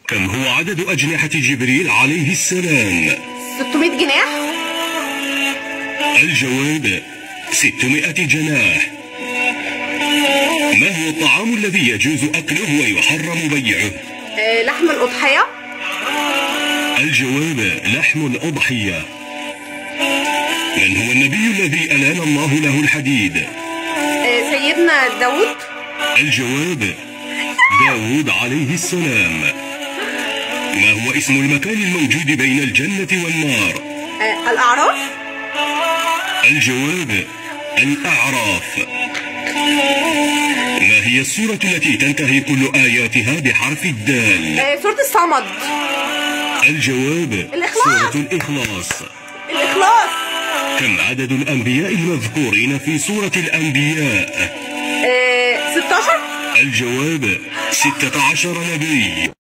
كم هو عدد أجنحة جبريل عليه السلام؟ 600 جناح. الجواب 600 جناح. ما هو الطعام الذي يجوز أكله ويحرم بيعه؟ لحم الأضحية. الجواب لحم الأضحية. من هو النبي الذي ألان الله له الحديد؟ سيدنا داود. الجواب داود عليه السلام. ما هو اسم المكان الموجود بين الجنة والنار؟ الأعراف. الجواب الأعراف. ما هي السورة التي تنتهي كل آياتها بحرف الدال؟ سورة الصمد. الجواب الإخلاص. سورة الإخلاص. الإخلاص. كم عدد الأنبياء المذكورين في سورة الأنبياء؟ 16. الجواب 16 نبي.